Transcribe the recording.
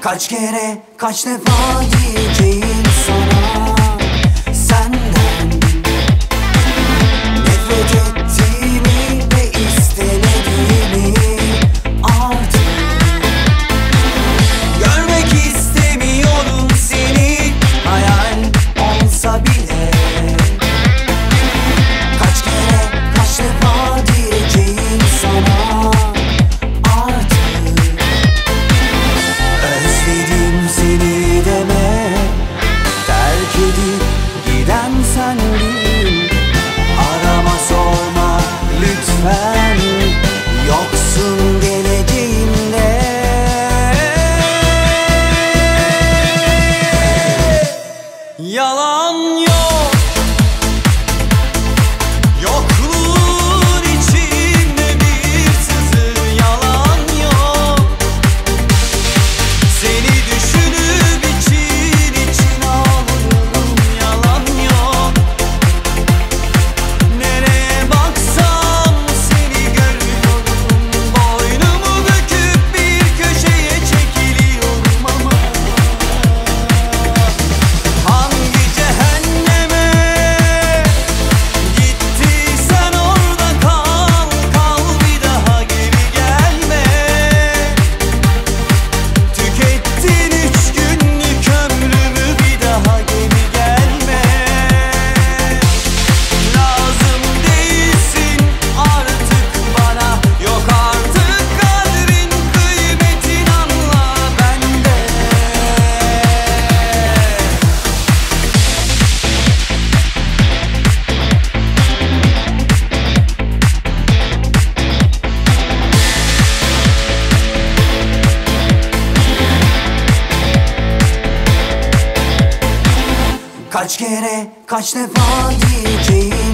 Kaç kere, kaç defa diyeceğim sana, senden nefret ettiğimi ve istemediğimi artık görmek istemiyorum seni, hayal olsa bile. Kaç kere, kaç defa diyeceğim sana artık özledim seni deme. Terk edip giden sendin, arama sorma lütfen, yoksun geleceğimde. Yalan yok, yokluğun içinde bir sızı. Yalan yok, seni düşünüp için ağlıyorum. Yalan yok, nereye baksam seni görüyorum. Boynumu büküp bir köşeye çekiliyorum ama hangi cehenneme gittiysen orada kal, kal, bir daha geri gelme. Tükettin 3 günlük ömrümü, bir daha geri gelme. Lazım değilsin artık bana, yok artık kadrin kıymetin, anla bende. Kaç kere, kaç defa diyeceğim